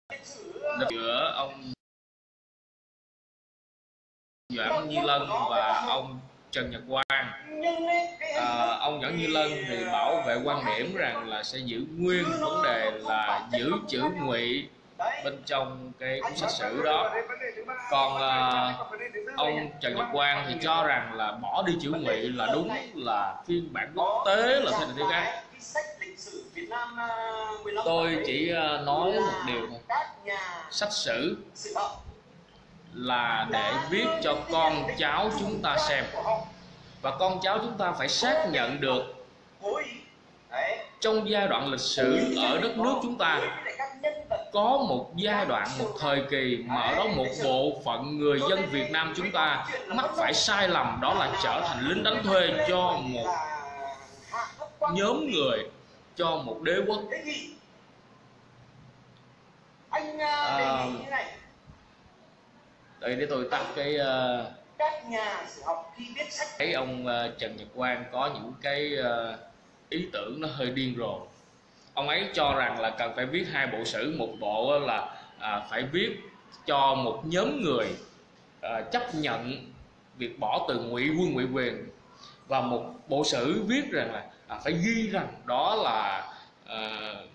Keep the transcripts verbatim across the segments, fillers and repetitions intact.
giữa ông Doãn Như Lân và ông Trần Nhật Quang. À, ông Doãn Như Lân thì bảo vệ quan điểm rằng là sẽ giữ nguyên vấn đề là giữ chữ ngụy bên trong cái cuốn sách sử đó. Còn à, ông Trần Nhật Quang thì cho rằng là bỏ đi chữ ngụy là đúng, là phiên bản quốc tế là thế này thế khác. Tôi chỉ nói một điều thôi, sách sử là để viết cho con cháu chúng ta xem, và con cháu chúng ta phải xác nhận được trong giai đoạn lịch sử ở đất nước chúng ta có một giai đoạn, một thời kỳ mà ở đó một bộ phận người dân Việt Nam chúng ta mắc phải sai lầm, đó là trở thành lính đánh thuê cho một nhóm người, cho một đế quốc. À, đây để tôi tắt cái uh, thấy ông uh, Trần Nhật Quang có những cái uh, ý tưởng nó hơi điên rồ. Ông ấy cho rằng là cần phải viết hai bộ sử, một bộ là à, phải viết cho một nhóm người à, chấp nhận việc bỏ từ ngụy quân ngụy quyền, và một bộ sử viết rằng là à, phải ghi rằng đó là à,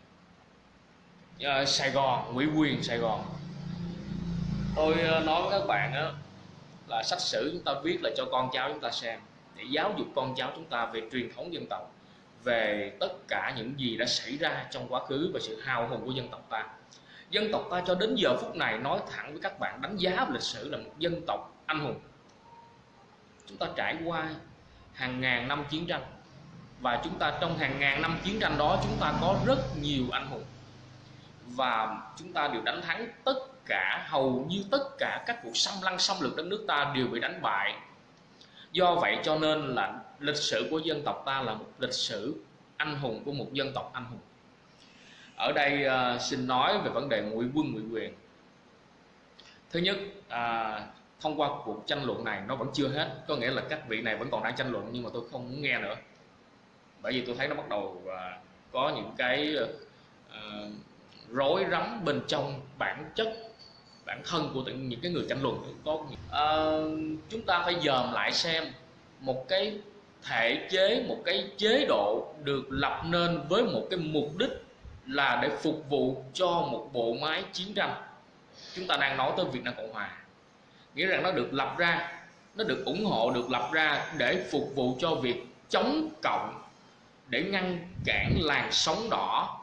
à, Sài Gòn, ngụy quyền Sài Gòn. Tôi nói với các bạn đó, là sách sử chúng ta viết là cho con cháu chúng ta xem, để giáo dục con cháu chúng ta về truyền thống dân tộc, về tất cả những gì đã xảy ra trong quá khứ và sự hào hùng của dân tộc ta. Dân tộc ta cho đến giờ phút này, nói thẳng với các bạn, đánh giá về lịch sử là một dân tộc anh hùng. Chúng ta trải qua hàng ngàn năm chiến tranh, và chúng ta trong hàng ngàn năm chiến tranh đó chúng ta có rất nhiều anh hùng, và chúng ta đều đánh thắng tất cả, hầu như tất cả các cuộc xâm lăng xâm lược đất nước ta đều bị đánh bại. Do vậy cho nên là lịch sử của dân tộc ta là một lịch sử anh hùng của một dân tộc anh hùng. Ở đây uh, xin nói về vấn đề ngụy quân ngụy quyền. Thứ nhất, uh, thông qua cuộc tranh luận này nó vẫn chưa hết, có nghĩa là các vị này vẫn còn đang tranh luận, nhưng mà tôi không muốn nghe nữa, bởi vì tôi thấy nó bắt đầu uh, có những cái uh, rối rắm bên trong bản chất, bản thân của những cái người tranh luận. Có uh, chúng ta phải dòm lại xem một cái thể chế, một cái chế độ được lập nên với một cái mục đích là để phục vụ cho một bộ máy chiến tranh. Chúng ta đang nói tới Việt Nam Cộng Hòa, nghĩa rằng nó được lập ra, nó được ủng hộ, được lập ra để phục vụ cho việc chống cộng, để ngăn cản làn sóng đỏ,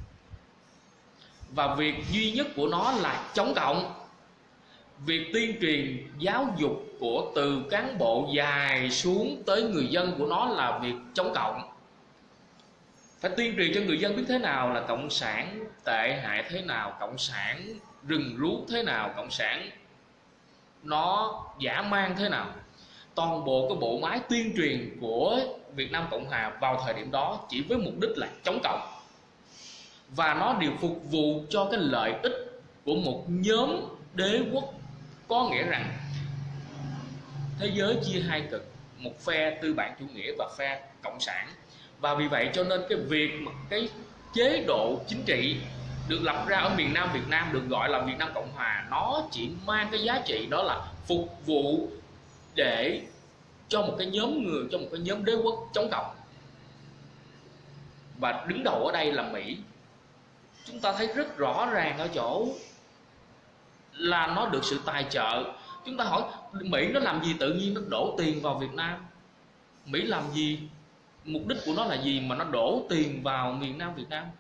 và việc duy nhất của nó là chống cộng. Việc tuyên truyền giáo dục của từ cán bộ dài xuống tới người dân của nó là việc chống cộng. Phải tuyên truyền cho người dân biết thế nào là cộng sản tệ hại, thế nào cộng sản rừng rú, thế nào cộng sản nó dã man, thế nào. Toàn bộ cái bộ máy tuyên truyền của Việt Nam Cộng Hòa vào thời điểm đó chỉ với mục đích là chống cộng, và nó đều phục vụ cho cái lợi ích của một nhóm đế quốc. Có nghĩa rằng thế giới chia hai cực, một phe tư bản chủ nghĩa và phe cộng sản. Và vì vậy cho nên cái việc cái chế độ chính trị được lập ra ở miền Nam Việt Nam được gọi là Việt Nam Cộng Hòa, nó chỉ mang cái giá trị đó là phục vụ để cho một cái nhóm người, cho một cái nhóm đế quốc chống cộng. Và đứng đầu ở đây là Mỹ. Chúng ta thấy rất rõ ràng ở chỗ là nó được sự tài trợ. Chúng ta hỏi Mỹ nó làm gì tự nhiên nó đổ tiền vào Việt Nam? Mỹ làm gì? Mục đích của nó là gì mà nó đổ tiền vào miền Nam Việt Nam?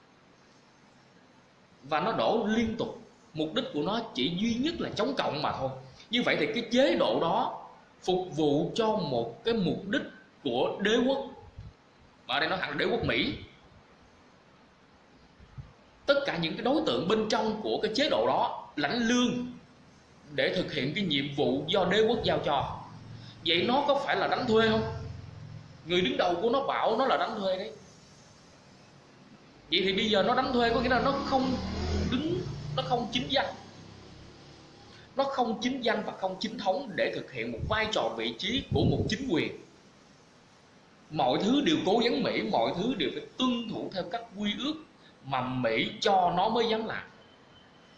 Và nó đổ liên tục. Mục đích của nó chỉ duy nhất là chống cộng mà thôi. Như vậy thì cái chế độ đó phục vụ cho một cái mục đích của đế quốc, và ở đây nói thẳng là đế quốc Mỹ. Tất cả những cái đối tượng bên trong của cái chế độ đó lãnh lương để thực hiện cái nhiệm vụ do đế quốc giao cho. Vậy nó có phải là đánh thuê không? Người đứng đầu của nó bảo nó là đánh thuê đấy. Vậy thì bây giờ nó đánh thuê có nghĩa là nó không đứng, nó không chính danh, nó không chính danh và không chính thống để thực hiện một vai trò vị trí của một chính quyền. Mọi thứ đều cố vấn Mỹ, mọi thứ đều phải tuân thủ theo các quy ước mà Mỹ cho nó mới dám làm.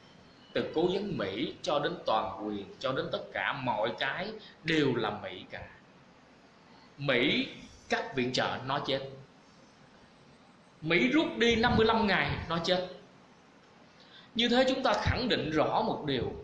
từ cố vấn Mỹ cho đến toàn quyền, cho đến tất cả mọi cái đều là Mỹ cả. Mỹ cắt viện trợ nó chết, Mỹ rút đi năm mươi lăm ngày nó chết. Như thế chúng ta khẳng định rõ một điều,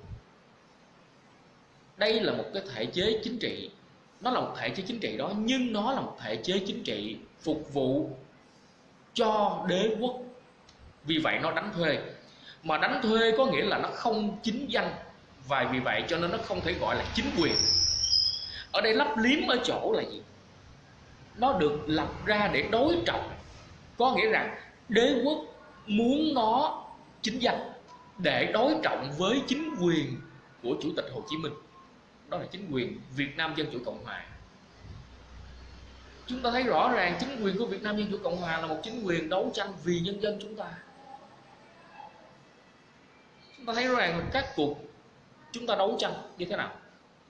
đây là một cái thể chế chính trị, nó là một thể chế chính trị đó, nhưng nó là một thể chế chính trị phục vụ cho đế quốc. Vì vậy nó đánh thuê, mà đánh thuê có nghĩa là nó không chính danh, và vì vậy cho nên nó không thể gọi là chính quyền. Ở đây lấp liếm ở chỗ là gì? Nó được lập ra để đối trọng, có nghĩa rằng đế quốc muốn nó chính danh để đối trọng với chính quyền của Chủ tịch Hồ Chí Minh, đó là chính quyền Việt Nam Dân Chủ Cộng Hòa. Chúng ta thấy rõ ràng chính quyền của Việt Nam Dân Chủ Cộng Hòa là một chính quyền đấu tranh vì nhân dân chúng ta. Chúng ta thấy rõ ràng là các cuộc chúng ta đấu tranh như thế nào.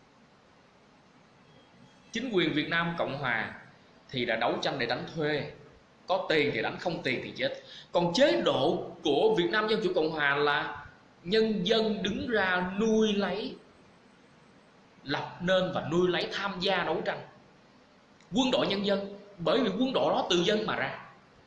Chính quyền Việt Nam Cộng Hòa thì đã đấu tranh để đánh thuê, có tiền thì đánh, không tiền thì chết. Còn chế độ của Việt Nam Dân Chủ Cộng Hòa là nhân dân đứng ra nuôi lấy, lập nên và nuôi lấy, tham gia đấu tranh. Quân đội nhân dân, bởi vì quân đội đó từ dân mà ra.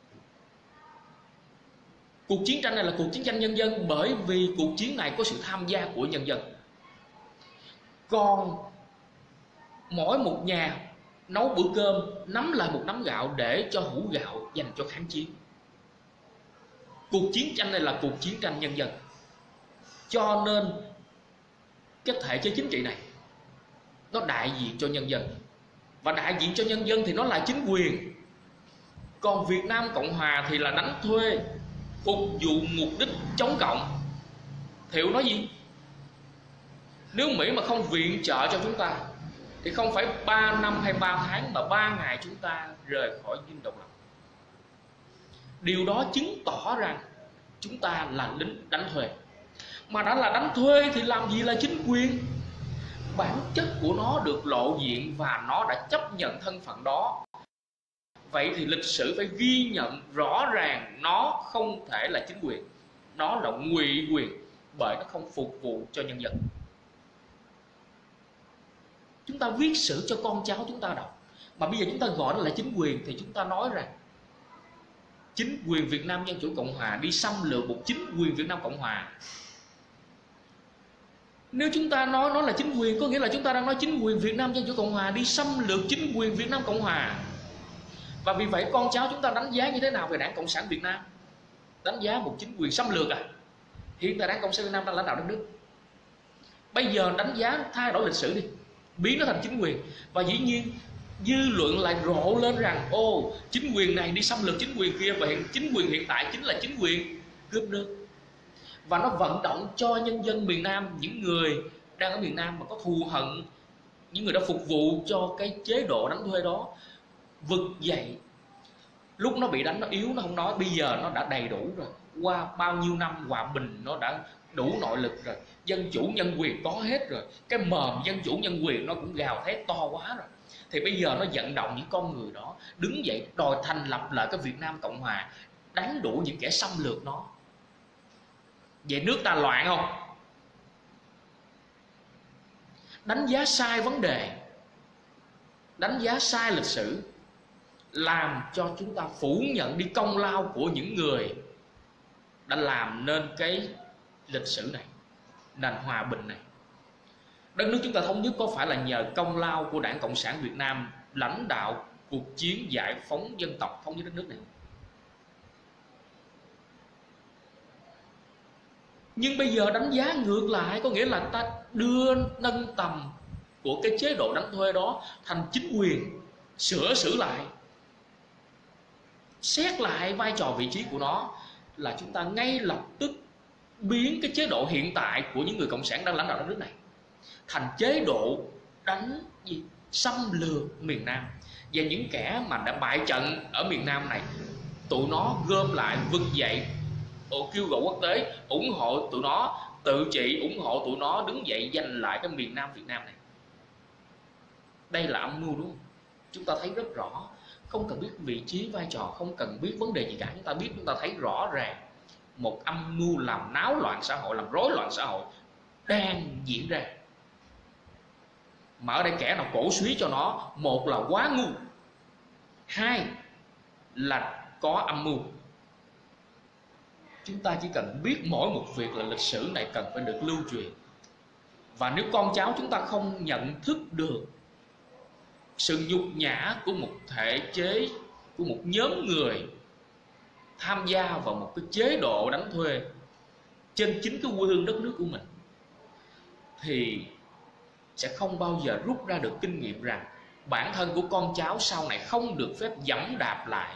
Cuộc chiến tranh này là cuộc chiến tranh nhân dân, bởi vì cuộc chiến này có sự tham gia của nhân dân. Còn mỗi một nhà nấu bữa cơm, nắm lại một nắm gạo để cho hũ gạo dành cho kháng chiến. Cuộc chiến tranh này là cuộc chiến tranh nhân dân. Cho nên cái thể chế chính trị này nó đại diện cho nhân dân, và đại diện cho nhân dân thì nó là chính quyền. Còn Việt Nam Cộng Hòa thì là đánh thuê, phục vụ mục đích chống cộng. Thiệu nói gì? Nếu Mỹ mà không viện trợ cho chúng ta thì không phải ba năm hay ba tháng, mà ba ngày chúng ta rời khỏi dinh độc lập. Điều đó chứng tỏ rằng chúng ta là lính đánh thuê. Mà đã là đánh thuê thì làm gì là chính quyền? Bản chất của nó được lộ diện và nó đã chấp nhận thân phận đó. Vậy thì lịch sử phải ghi nhận rõ ràng nó không thể là chính quyền, nó là ngụy quyền, bởi nó không phục vụ cho nhân dân. Chúng ta viết sử cho con cháu chúng ta đọc, mà bây giờ chúng ta gọi nó là chính quyền, thì chúng ta nói rằng chính quyền Việt Nam Dân Chủ Cộng Hòa đi xâm lược một chính quyền Việt Nam Cộng Hòa. Nếu chúng ta nói nó là chính quyền, có nghĩa là chúng ta đang nói chính quyền Việt Nam Dân Chủ Cộng Hòa đi xâm lược chính quyền Việt Nam Cộng Hòa. Và vì vậy con cháu chúng ta đánh giá như thế nào về Đảng Cộng sản Việt Nam? Đánh giá một chính quyền xâm lược à? Hiện tại Đảng Cộng sản Việt Nam đang lãnh đạo đất nước. Bây giờ đánh giá thay đổi lịch sử đi, biến nó thành chính quyền, và dĩ nhiên dư luận lại rộ lên rằng ô, chính quyền này đi xâm lược chính quyền kia, và hiện chính quyền hiện tại chính là chính quyền cướp nước. Và nó vận động cho nhân dân miền Nam, những người đang ở miền Nam mà có thù hận, những người đã phục vụ cho cái chế độ đánh thuê đó, vực dậy. Lúc nó bị đánh nó yếu, nó không nói, bây giờ nó đã đầy đủ rồi. Qua bao nhiêu năm hòa bình nó đã đủ nội lực rồi, dân chủ nhân quyền có hết rồi, cái mồm dân chủ nhân quyền nó cũng gào thét to quá rồi. Thì bây giờ nó vận động những con người đó đứng dậy đòi thành lập lại cái Việt Nam Cộng Hòa, đánh đuổi những kẻ xâm lược nó. Vậy nước ta loạn không? Đánh giá sai vấn đề, đánh giá sai lịch sử, làm cho chúng ta phủ nhận đi công lao của những người đã làm nên cái lịch sử này, nền hòa bình này. Đất nước chúng ta thống nhất có phải là nhờ công lao của Đảng Cộng sản Việt Nam lãnh đạo cuộc chiến giải phóng dân tộc, thống nhất đất nước này? Nhưng bây giờ đánh giá ngược lại, có nghĩa là ta đưa nâng tầm của cái chế độ đánh thuê đó thành chính quyền, sửa xử lại, xét lại vai trò vị trí của nó, là chúng ta ngay lập tức biến cái chế độ hiện tại của những người cộng sản đang lãnh đạo đất nước này thành chế độ đánh gì? Xâm lược miền Nam. Và những kẻ mà đã bại trận ở miền Nam này, tụi nó gom lại vực dậy, kêu gọi quốc tế ủng hộ tụi nó, tự trị ủng hộ tụi nó, đứng dậy giành lại cái miền Nam Việt Nam này. Đây là âm mưu đúng không? Chúng ta thấy rất rõ, không cần biết vị trí vai trò, không cần biết vấn đề gì cả, chúng ta biết, chúng ta thấy rõ ràng một âm mưu làm náo loạn xã hội, làm rối loạn xã hội đang diễn ra. Mà ở đây kẻ nào cổ suý cho nó, một là quá ngu, hai là có âm mưu. Chúng ta chỉ cần biết mỗi một việc là lịch sử này cần phải được lưu truyền. Và nếu con cháu chúng ta không nhận thức được sự nhục nhã của một thể chế, của một nhóm người tham gia vào một cái chế độ đánh thuê trên chính cái quê hương đất nước của mình, thì sẽ không bao giờ rút ra được kinh nghiệm rằng bản thân của con cháu sau này không được phép dẫm đạp lại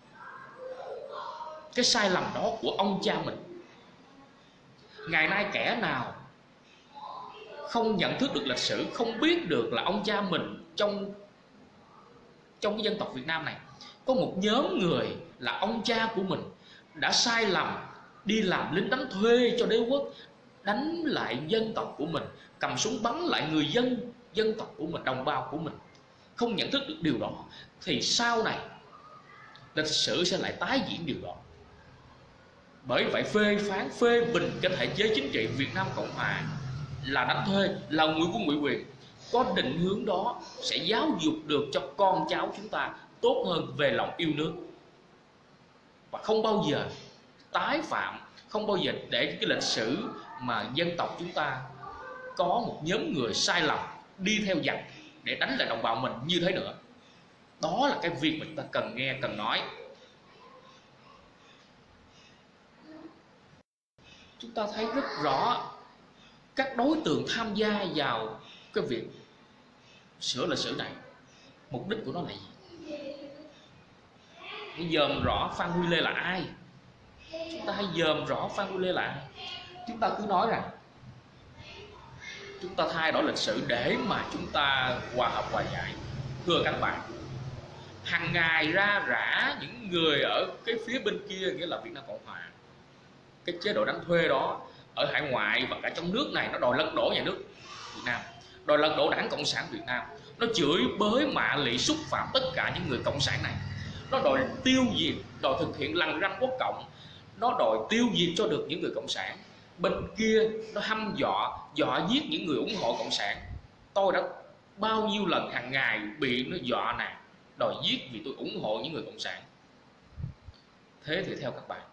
cái sai lầm đó của ông cha mình. Ngày nay kẻ nào không nhận thức được lịch sử, không biết được là ông cha mình trong trong cái dân tộc Việt Nam này có một nhóm người là ông cha của mình đã sai lầm, đi làm lính đánh thuê cho đế quốc, đánh lại dân tộc của mình, cầm súng bắn lại người dân dân tộc của mình, đồng bào của mình, không nhận thức được điều đó, thì sau này lịch sử sẽ lại tái diễn điều đó. Bởi vậy phê phán, phê bình cái thể chế chính trị Việt Nam Cộng Hòa là đánh thuê, là ngụy quân ngụy quyền, có định hướng đó sẽ giáo dục được cho con cháu chúng ta tốt hơn về lòng yêu nước, và không bao giờ tái phạm, không bao giờ để cái lịch sử mà dân tộc chúng ta có một nhóm người sai lầm đi theo giặc để đánh lại đồng bào mình như thế nữa. Đó là cái việc mà chúng ta cần nghe, cần nói. Chúng ta thấy rất rõ các đối tượng tham gia vào cái việc sửa lịch sử này, mục đích của nó là gì? Hãy dòm rõ Phan Huy Lê là ai. Chúng ta hãy dòm rõ Phan Huy Lê là ai. Chúng ta cứ nói rằng chúng ta thay đổi lịch sử để mà chúng ta hòa hợp hòa giải. Thưa các bạn, hàng ngày ra rã những người ở cái phía bên kia, nghĩa là Việt Nam Cộng Hòa, cái chế độ đánh thuê đó ở hải ngoại và cả trong nước này, nó đòi lật đổ nhà nước Việt Nam, đòi lật đổ Đảng Cộng sản Việt Nam, nó chửi bới mạ lị xúc phạm tất cả những người cộng sản này, nó đòi tiêu diệt, đòi thực hiện lằn ranh quốc cộng, nó đòi tiêu diệt cho được những người cộng sản. Bên kia nó hăm dọa, dọa giết những người ủng hộ cộng sản. Tôi đã bao nhiêu lần hàng ngày bị nó dọa nạt, đòi giết vì tôi ủng hộ những người cộng sản. Thế thì theo các bạn,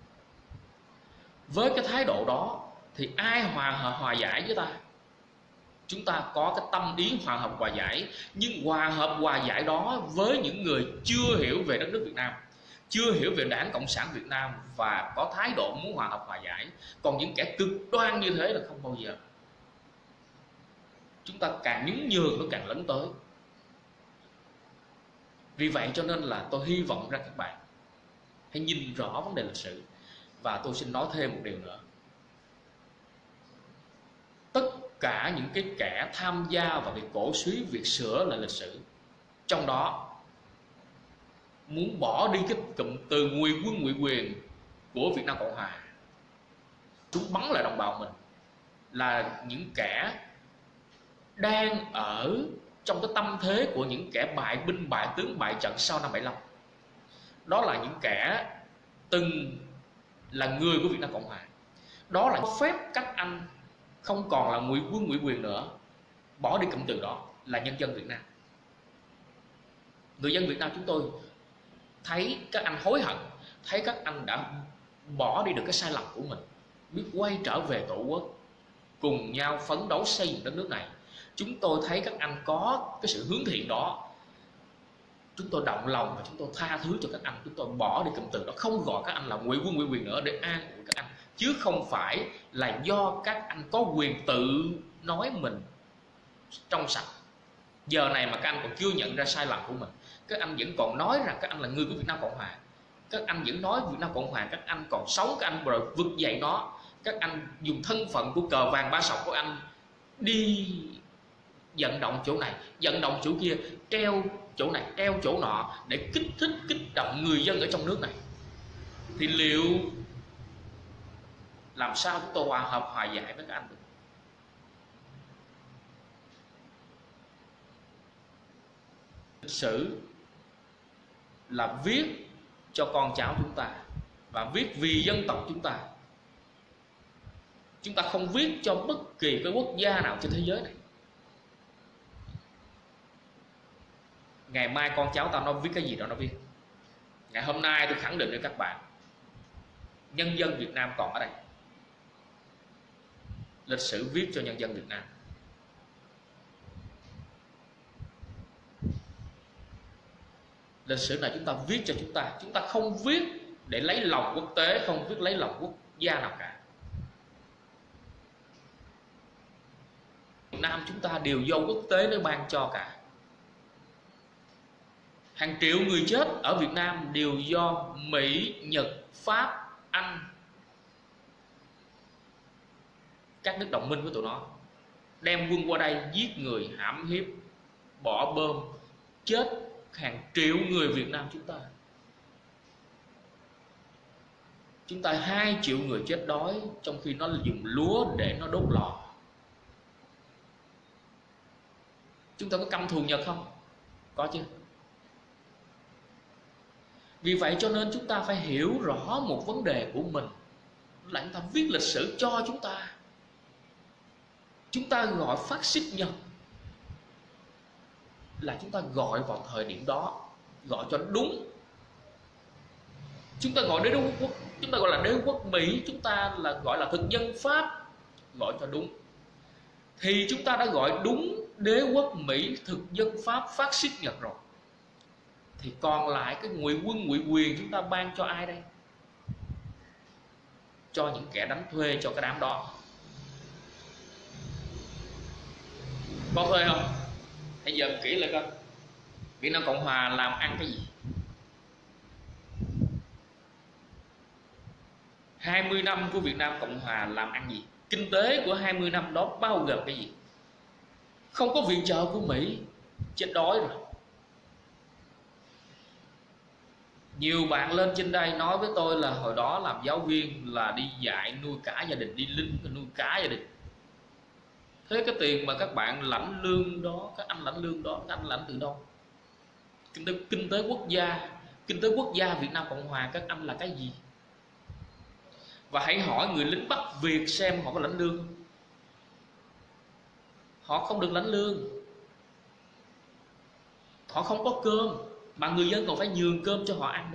với cái thái độ đó thì ai hòa hòa giải với ta? Chúng ta có cái tâm ý hòa hợp hòa giải, nhưng hòa hợp hòa giải đó với những người chưa hiểu về đất nước Việt Nam, chưa hiểu về Đảng Cộng sản Việt Nam và có thái độ muốn hòa hợp hòa giải. Còn những kẻ cực đoan như thế là không bao giờ. Chúng ta càng nhún nhường nó càng lấn tới. Vì vậy cho nên là tôi hy vọng rằng các bạn hãy nhìn rõ vấn đề lịch sử. Và tôi xin nói thêm một điều nữa. Tất cả những cái kẻ tham gia vào cái cổ suý việc sửa lại lịch sử, trong đó muốn bỏ đi cái cụm từ ngụy quân ngụy quyền của Việt Nam Cộng Hòa, chúng bắn lại đồng bào mình, là những kẻ đang ở trong cái tâm thế của những kẻ bại binh bại tướng bại trận sau năm bảy mươi lăm. Đó là những kẻ từng là người của Việt Nam Cộng Hòa. Đó là phép các anh không còn là ngụy quân ngụy quyền nữa, bỏ đi cụm từ đó, là nhân dân Việt Nam. Người dân Việt Nam chúng tôi thấy các anh hối hận, thấy các anh đã bỏ đi được cái sai lầm của mình, biết quay trở về tổ quốc, cùng nhau phấn đấu xây dựng đất nước này. Chúng tôi thấy các anh có cái sự hướng thiện đó, chúng tôi động lòng và chúng tôi tha thứ cho các anh. Chúng tôi bỏ đi cụm từ đó, không gọi các anh là ngụy quân ngụy quyền nữa để an ủi các anh, chứ không phải là do các anh có quyền tự nói mình trong sạch. Giờ này mà các anh còn chưa nhận ra sai lầm của mình, các anh vẫn còn nói rằng các anh là người của Việt Nam Cộng Hòa, các anh vẫn nói Việt Nam Cộng Hòa, các anh còn sống, các anh rồi vực dậy nó, các anh dùng thân phận của cờ vàng ba sọc của anh đi vận động chỗ này, vận động chỗ kia, treo chỗ này, treo chỗ nọ để kích thích, kích động người dân ở trong nước này. Thì liệu làm sao chúng tôi hòa hợp hòa giải với các anh được? Lịch sử là viết cho con cháu chúng ta, và viết vì dân tộc chúng ta. Chúng ta không viết cho bất kỳ cái quốc gia nào trên thế giới này. Ngày mai con cháu tao nó viết cái gì đó nó viết. Ngày hôm nay tôi khẳng định với các bạn, nhân dân Việt Nam còn ở đây. Lịch sử viết cho nhân dân Việt Nam. Lịch sử này chúng ta viết cho chúng ta. Chúng ta không viết để lấy lòng quốc tế, không viết lấy lòng quốc gia nào cả. Việt Nam chúng ta đều do quốc tế nó ban cho cả. Hàng triệu người chết ở Việt Nam đều do Mỹ, Nhật, Pháp, Anh, các nước đồng minh của tụi nó đem quân qua đây giết người, hãm hiếp, bỏ bom, chết hàng triệu người Việt Nam chúng ta. Chúng ta hai triệu người chết đói trong khi nó dùng lúa để nó đốt lò. Chúng ta có căm thù Nhật không? Có chứ. Vì vậy cho nên chúng ta phải hiểu rõ một vấn đề của mình, là chúng ta viết lịch sử cho chúng ta. Chúng ta gọi phát xít Nhật là chúng ta gọi vào thời điểm đó, gọi cho đúng. Chúng ta gọi đế quốc, chúng ta gọi là đế quốc Mỹ, chúng ta là gọi là thực dân Pháp, gọi cho đúng. Thì chúng ta đã gọi đúng đế quốc Mỹ, thực dân Pháp, phát xít Nhật rồi. Thì còn lại cái ngụy quân, ngụy quyền chúng ta ban cho ai đây? Cho những kẻ đánh thuê cho cái đám đó. Có thuê không? Hãy giờ kỹ lại coi, Việt Nam Cộng Hòa làm ăn cái gì? hai mươi năm của Việt Nam Cộng Hòa làm ăn gì? Kinh tế của hai mươi năm đó bao gồm cái gì? Không có viện trợ của Mỹ, chết đói rồi. Nhiều bạn lên trên đây nói với tôi là hồi đó làm giáo viên là đi dạy nuôi cả gia đình, đi lính nuôi cả gia đình. Thế cái tiền mà các bạn lãnh lương đó, các anh lãnh lương đó, các anh lãnh từ đâu? Kinh tế, kinh tế quốc gia, kinh tế quốc gia Việt Nam Cộng Hòa các anh là cái gì? Và hãy hỏi người lính Bắc Việt xem họ có lãnh lương. Họ không được lãnh lương, họ không có cơm, mà người dân còn phải nhường cơm cho họ ăn nữa.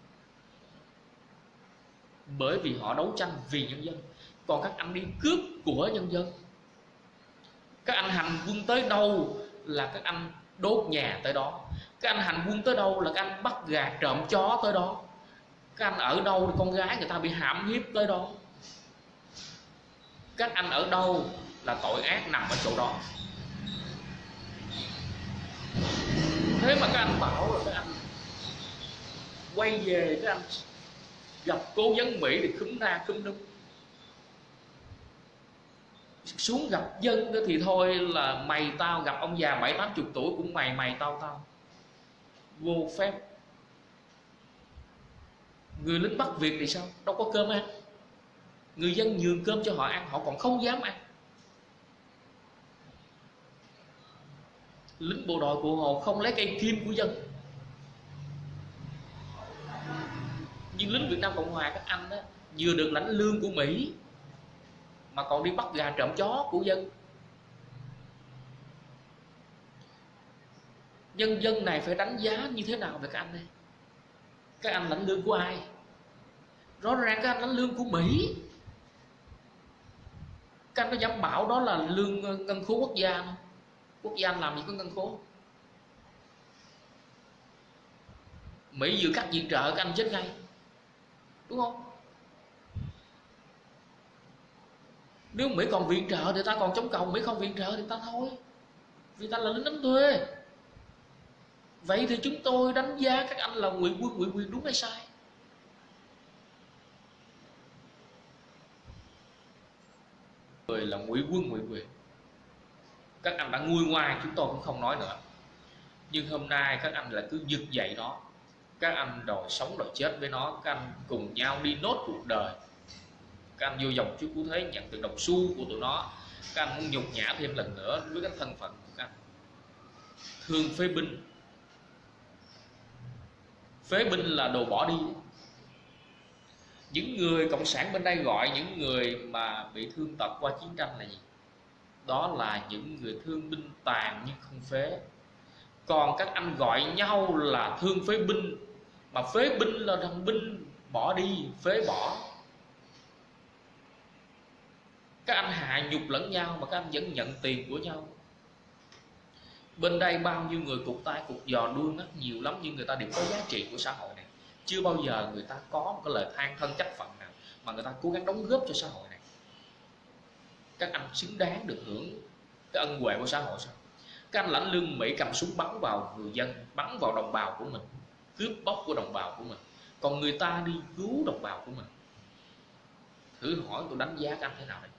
Bởi vì họ đấu tranh vì nhân dân. Còn các anh đi cướp của nhân dân. Các anh hành quân tới đâu là các anh đốt nhà tới đó. Các anh hành quân tới đâu là các anh bắt gà trộm chó tới đó. Các anh ở đâu con gái người ta bị hãm hiếp tới đó. Các anh ở đâu là tội ác nằm ở chỗ đó. Thế mà các anh bảo là các anh quay về, các anh gặp cố vấn Mỹ thì khúm ra khúm đúng. Xuống gặp dân thì thôi là mày tao, gặp ông già bảy tám chục tuổi cũng mày mày tao tao. Vô phép. Người lính Bắc Việt thì sao? Đâu có cơm ăn. Người dân nhường cơm cho họ ăn, họ còn không dám ăn. Lính bộ đội Cụ Hồ không lấy cây kim của dân. Nhưng lính Việt Nam Cộng Hòa các anh đó, vừa được lãnh lương của Mỹ mà còn đi bắt gà trộm chó của dân. Nhân dân này phải đánh giá như thế nào về các anh đây? Các anh lãnh lương của ai? Rõ ràng các anh lãnh lương của Mỹ. Các anh có dám bảo đó là lương ngân khố quốc gia không? Quốc gia làm gì có ngân khố. Mỹ vừa cắt viện trợ các anh chết ngay, đúng không? Nếu Mỹ còn viện trợ thì ta còn chống cộng, Mỹ không viện trợ thì ta thôi, vì ta là lính đánh thuê. Vậy thì chúng tôi đánh giá các anh là ngụy quân, ngụy quyền đúng hay sai? Người là ngụy quân, ngụy quyền. Các anh đã nguôi ngoai, chúng tôi cũng không nói nữa. Nhưng hôm nay các anh lại cứ giật dậy nó. Các anh đòi sống đòi chết với nó. Các anh cùng nhau đi nốt cuộc đời. Các anh vô dòng Chúa Cứu Thế nhận từ đồng xu của tụi nó. Các anh muốn nhục nhã thêm lần nữa với cái thân phận của các anh. Thương phế binh. Phế binh là đồ bỏ đi. Những người cộng sản bên đây gọi những người mà bị thương tật qua chiến tranh là gì? Đó là những người thương binh tàn nhưng không phế. Còn các anh gọi nhau là thương phế binh, mà phế binh là thằng binh bỏ đi, phế bỏ. Các anh hạ nhục lẫn nhau mà các anh vẫn nhận tiền của nhau. Bên đây bao nhiêu người cụt tay cụt giò đuôi mắt nhiều lắm, nhưng người ta đều có giá trị của xã hội này. Chưa bao giờ người ta có một cái lời than thân trách phận nào mà người ta cố gắng đóng góp cho xã hội này. Các anh xứng đáng được hưởng cái ân huệ của xã hội sao? Các anh lãnh lương Mỹ cầm súng bắn vào người dân, bắn vào đồng bào của mình, cướp bóc của đồng bào của mình, còn người ta đi cứu đồng bào của mình. Thử hỏi tôi đánh giá các anh thế nào đây?